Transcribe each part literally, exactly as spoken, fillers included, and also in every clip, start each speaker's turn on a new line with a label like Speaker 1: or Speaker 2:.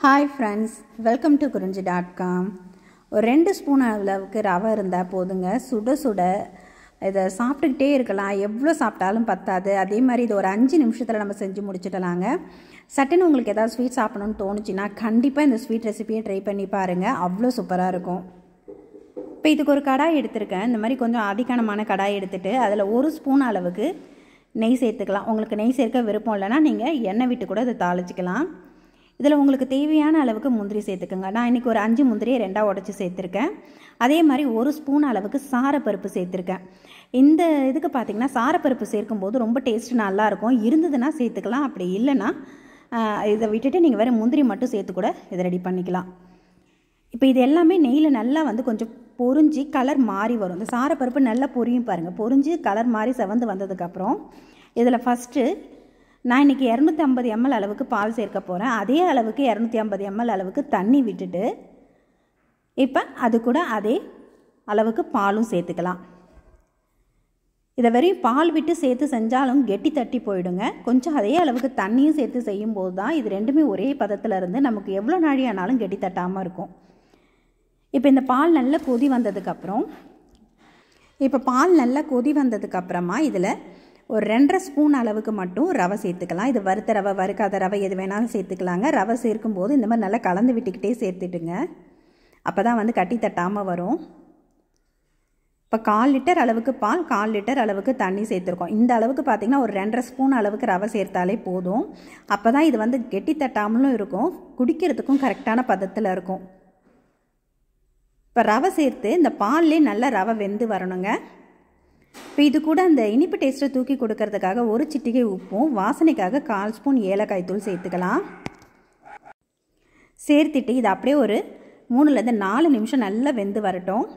Speaker 1: Hi friends, welcome to Kurinji dot com. ஒரு ரெண்டு spoon அளவுக்கு ரவை இருந்தால் போதுங்க. சுட சுட இதை சாப்பிட்டுக்கிட்டே இருக்கலாம். எவ்வளோ சாப்பிட்டாலும் பத்தாது. அதே மாதிரி இது ஒரு அஞ்சு நிமிஷத்தில் நம்ம செஞ்சு முடிச்சிடலாங்க. சட்டுன்னு உங்களுக்கு ஏதாவது ஸ்வீட் சாப்பிடணும்னு தோணுச்சுன்னா கண்டிப்பாக இந்த ஸ்வீட் ரெசிபியை ட்ரை பண்ணி பாருங்கள். அவ்வளோ சூப்பராக இருக்கும். இப்போ இதுக்கு ஒரு கடாய் எடுத்திருக்கேன். இந்த மாதிரி கொஞ்சம் அதிகமான கடாய் எடுத்துகிட்டு அதில் ஒரு ஸ்பூன் அளவுக்கு நெய் சேர்த்துக்கலாம். உங்களுக்கு நெய் சேர்க்க விருப்பம் இல்லைன்னா நீங்கள் எண்ணெய் விட்டு கூட இதை தாளிச்சிக்கலாம். இதில் உங்களுக்கு தேவையான அளவுக்கு முந்திரி சேர்த்துக்கோங்க. நான் இன்றைக்கி ஒரு அஞ்சு முந்திரியை ரெண்டாக உடச்சி சேர்த்துருக்கேன். அதே மாதிரி ஒரு ஸ்பூன் அளவுக்கு சாரப்பருப்பு சேர்த்துருக்கேன். இந்த இதுக்கு பார்த்திங்கன்னா சாரப்பருப்பு சேர்க்கும்போது ரொம்ப டேஸ்ட்டு நல்லாயிருக்கும். இருந்ததுன்னா சேர்த்துக்கலாம், அப்படி இல்லைன்னா இதை விட்டுட்டு நீங்கள் வேறு முந்திரி மட்டும் சேர்த்து கூட இதை ரெடி பண்ணிக்கலாம். இப்போ இது எல்லாமே நெய்யில் நல்லா வந்து கொஞ்சம் பொரிஞ்சு கலர் மாறி வரும். இந்த சாரப்பருப்பு நல்லா பொரியும் பாருங்கள். பொரிஞ்சு கலர் மாறி செவந்து வந்ததுக்கப்புறம் இதில் ஃபஸ்ட்டு நான் இன்றைக்கி இரநூத்தி ஐம்பது எம்எல் அளவுக்கு பால் சேர்க்க போகிறேன். அதே அளவுக்கு இரநூத்தி ஐம்பது எம்எல் அளவுக்கு தண்ணி விட்டுட்டு இப்போ அது கூட அதே அளவுக்கு பாலும் சேர்த்துக்கலாம். இதை வெறும் பால் விட்டு சேர்த்து செஞ்சாலும் கெட்டி தட்டி போயிடுங்க. கொஞ்சம் அதே அளவுக்கு தண்ணியும் சேர்த்து செய்யும்போது தான் இது ரெண்டுமே ஒரே பதத்தில் இருந்து நமக்கு எவ்வளோ நாழி ஆனாலும் கெட்டி தட்டாமல் இருக்கும். இப்போ இந்த பால் நல்லா கொதி வந்ததுக்கப்புறம் இப்போ பால் நல்லா கொதி வந்ததுக்கப்புறமா இதில் ஒரு ரெண்டரை ஸ்பூன் அளவுக்கு மட்டும் ரவை சேர்த்துக்கலாம். இது வறுத்த ரவை, வறுக்காத ரவை எது வேணாலும் சேர்த்துக்கலாங்க. ரவை சேர்க்கும்போது இந்த மாதிரி நல்லா கலந்து விட்டுக்கிட்டே சேர்த்துட்டுங்க. அப்போ தான் வந்து கட்டி தட்டாமல் வரும். இப்போ கால் லிட்டர் அளவுக்கு பால், கால் லிட்டர் அளவுக்கு தண்ணி சேர்த்துருக்கோம். இந்த அளவுக்கு பார்த்திங்கன்னா ஒரு ரெண்டரை ஸ்பூன் அளவுக்கு ரவை சேர்த்தாலே போதும். அப்போ தான் இது வந்து கெட்டி தட்டாமலும் இருக்கும், குடிக்கிறதுக்கும் கரெக்டான பதத்தில் இருக்கும். இப்போ ரவை சேர்த்து இந்த பால்லே நல்லா ரவை வெந்து வரணுங்க. இப்போ இது கூட அந்த இனிப்பு டேஸ்ட்டை தூக்கி கொடுக்கறதுக்காக ஒரு சிட்டிகை உப்பும் வாசனைக்காக கால் ஸ்பூன் ஏலக்காய் தூள் சேர்த்துக்கலாம். சேர்த்துட்டு இது அப்படியே ஒரு மூணுலேருந்து நாலு நிமிஷம் நல்லா வெந்து வரட்டும்.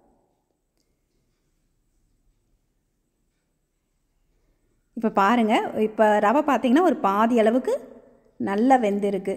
Speaker 1: இப்போ பாருங்கள், இப்போ ரவை பார்த்திங்கன்னா ஒரு பாதி அளவுக்கு நல்லா வெந்திருக்கு.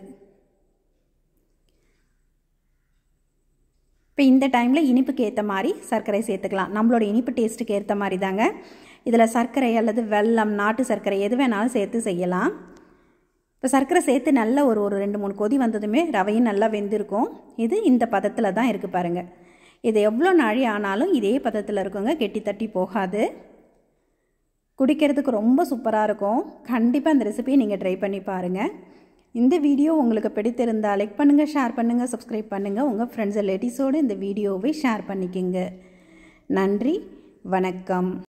Speaker 1: இப்போ இந்த டைமில் இனிப்புக்கு ஏற்ற மாதிரி சர்க்கரை சேர்த்துக்கலாம். நம்மளோட இனிப்பு டேஸ்ட்டுக்கு ஏற்ற மாதிரி தாங்க. இதில் சர்க்கரை அல்லது வெல்லம், நாட்டு சர்க்கரை எது வேணாலும் சேர்த்து செய்யலாம். இப்போ சர்க்கரை சேர்த்து நல்லா ஒரு ஒரு ரெண்டு மூணு கொதி வந்ததுமே ரவையும் நல்லா வெந்திருக்கும். இது இந்த பதத்தில் தான் இருக்குது பாருங்கள். இது எவ்வளோ நாழி ஆனாலும் இதே பதத்தில் இருக்குங்க, கெட்டி தட்டி போகாது. குடிக்கிறதுக்கு ரொம்ப சூப்பராக இருக்கும். கண்டிப்பாக இந்த ரெசிபியை நீங்கள் ட்ரை பண்ணி பாருங்கள். இந்த வீடியோ உங்களுக்கு பிடித்திருந்தால் லைக் பண்ணுங்கள், ஷேர் பண்ணுங்கள், சப்ஸ்கிரைப் பண்ணுங்கள். உங்கள் ஃப்ரெண்ட்ஸ் ரிலேட்டிவ்ஸோடு இந்த வீடியோவை ஷேர் பண்ணிக்கோங்க. நன்றி, வணக்கம்.